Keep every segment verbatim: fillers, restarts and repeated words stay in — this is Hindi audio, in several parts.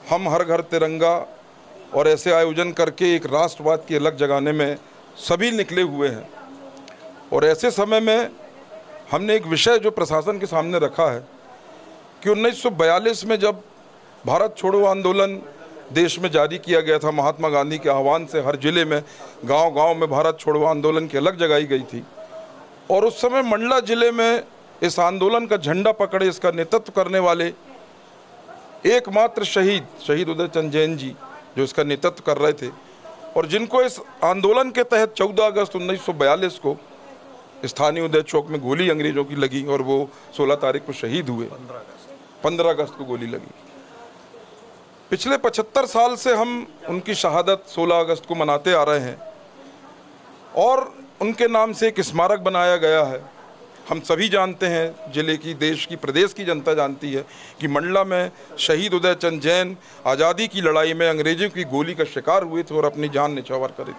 हम हर घर तिरंगा और ऐसे आयोजन करके एक राष्ट्रवाद की अलग जगाने में सभी निकले हुए हैं। और ऐसे समय में हमने एक विषय जो प्रशासन के सामने रखा है कि उन्नीस सौ बयालीस में जब भारत छोड़ो आंदोलन देश में जारी किया गया था, महात्मा गांधी के आह्वान से हर जिले में गांव-गांव में भारत छोड़ो आंदोलन की अलग जगाई गई थी। और उस समय मंडला जिले में इस आंदोलन का झंडा पकड़े इसका नेतृत्व करने वाले एकमात्र शहीद शहीद उदय चंद जैन जी जो इसका नेतृत्व कर रहे थे, और जिनको इस आंदोलन के तहत चौदह अगस्त उन्नीस सौ बयालीस को स्थानीय उदय चौक में गोली अंग्रेजों की लगी और वो सोलह तारीख को शहीद हुए। पंद्रह अगस्त को गोली लगी। पिछले पचहत्तर साल से हम उनकी शहादत सोलह अगस्त को मनाते आ रहे हैं और उनके नाम से एक स्मारक बनाया गया है। हम सभी जानते हैं, जिले की, देश की, प्रदेश की जनता जानती है कि मंडला में शहीद उदय चंद जैन आज़ादी की लड़ाई में अंग्रेजों की गोली का शिकार हुए थे और अपनी जान न्यौछावर करे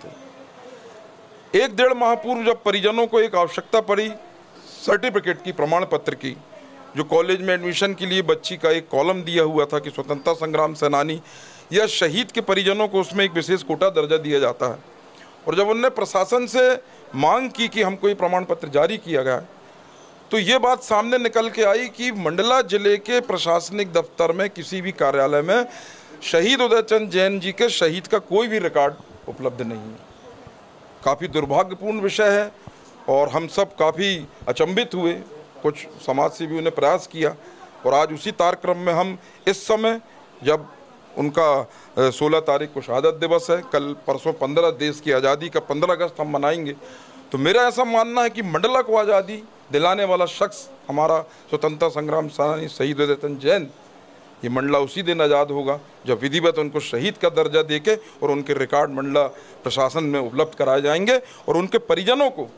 थे। एक डेढ़ माह पूर्व जब परिजनों को एक आवश्यकता पड़ी सर्टिफिकेट की, प्रमाण पत्र की, जो कॉलेज में एडमिशन के लिए बच्ची का एक कॉलम दिया हुआ था कि स्वतंत्रता संग्राम सेनानी या शहीद के परिजनों को उसमें एक विशेष कोटा दर्जा दिया जाता है, और जब उन्होंने प्रशासन से मांग की कि हमको ये प्रमाण पत्र जारी किया गया, तो ये बात सामने निकल के आई कि मंडला जिले के प्रशासनिक दफ्तर में किसी भी कार्यालय में शहीद उदय चंद जैन जी के शहीद का कोई भी रिकॉर्ड उपलब्ध नहीं है। काफ़ी दुर्भाग्यपूर्ण विषय है और हम सब काफ़ी अचंभित हुए। कुछ समाज सेवियों ने प्रयास किया और आज उसी कार्यक्रम में हम इस समय, जब उनका सोलह तारीख को शहादत दिवस है, कल परसों पंद्रह देश की आज़ादी का पंद्रह अगस्त हम मनाएंगे, तो मेरा ऐसा मानना है कि मंडला को आज़ादी दिलाने वाला शख्स हमारा स्वतंत्रता संग्राम सेनानी शहीद उदय चंद जैन, ये मंडला उसी दिन आज़ाद होगा जब विधिवत उनको शहीद का दर्जा देके और उनके रिकॉर्ड मंडला प्रशासन में उपलब्ध कराए जाएंगे और उनके परिजनों को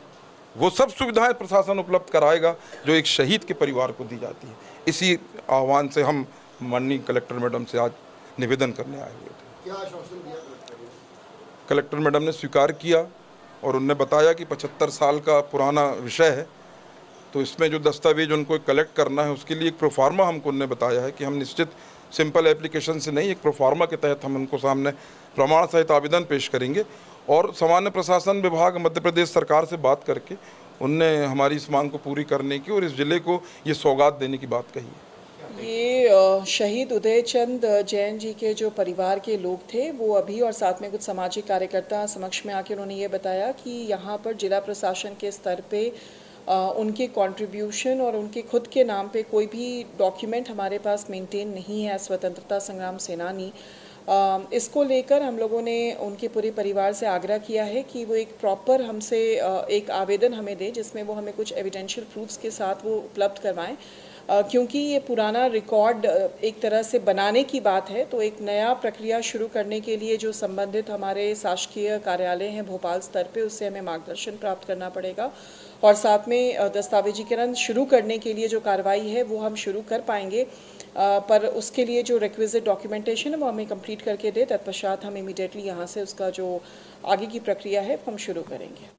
वो सब सुविधाएं प्रशासन उपलब्ध कराएगा जो एक शहीद के परिवार को दी जाती है। इसी आह्वान से हम माननीय कलेक्टर मैडम से आज निवेदन करने आए हुए थे। क्या आश्वासन दिया कलेक्टर ने? कलेक्टर मैडम ने स्वीकार किया और उनने बताया कि पचहत्तर साल का पुराना विषय है, तो इसमें जो दस्तावेज उनको कलेक्ट करना है उसके लिए एक प्रोफार्मा हमको उन्होंने बताया है कि हम निश्चित सिंपल एप्लीकेशन से नहीं, एक प्रोफार्मा के तहत हम उनको सामने प्रमाण सहित आवेदन पेश करेंगे। और सामान्य प्रशासन विभाग मध्य प्रदेश सरकार से बात करके उनने हमारी इस मांग को पूरी करने की और इस जिले को ये सौगात देने की बात कही है। ये शहीद उदय चंद जैन जी के जो परिवार के लोग थे वो अभी, और साथ में कुछ सामाजिक कार्यकर्ता समक्ष में आके उन्होंने ये बताया कि यहाँ पर जिला प्रशासन के स्तर पे उनके कंट्रीब्यूशन और उनके खुद के नाम पे कोई भी डॉक्यूमेंट हमारे पास मेंटेन नहीं है स्वतंत्रता संग्राम सेनानी। इसको लेकर हम लोगों ने उनके पूरे परिवार से आग्रह किया है कि वो एक प्रॉपर हमसे एक आवेदन हमें दें जिसमें वो हमें कुछ एविडेंशियल प्रूफ्स के साथ वो उपलब्ध करवाएं, क्योंकि ये पुराना रिकॉर्ड एक तरह से बनाने की बात है। तो एक नया प्रक्रिया शुरू करने के लिए जो संबंधित हमारे शासकीय कार्यालय हैं भोपाल स्तर पे, उससे हमें मार्गदर्शन प्राप्त करना पड़ेगा और साथ में दस्तावेजीकरण शुरू करने के लिए जो कार्रवाई है वो हम शुरू कर पाएंगे, पर उसके लिए जो रिक्विजिट डॉक्यूमेंटेशन है वो हमें कंप्लीट करके दे, तत्पश्चात हम इमीडिएटली यहाँ से उसका जो आगे की प्रक्रिया है हम शुरू करेंगे।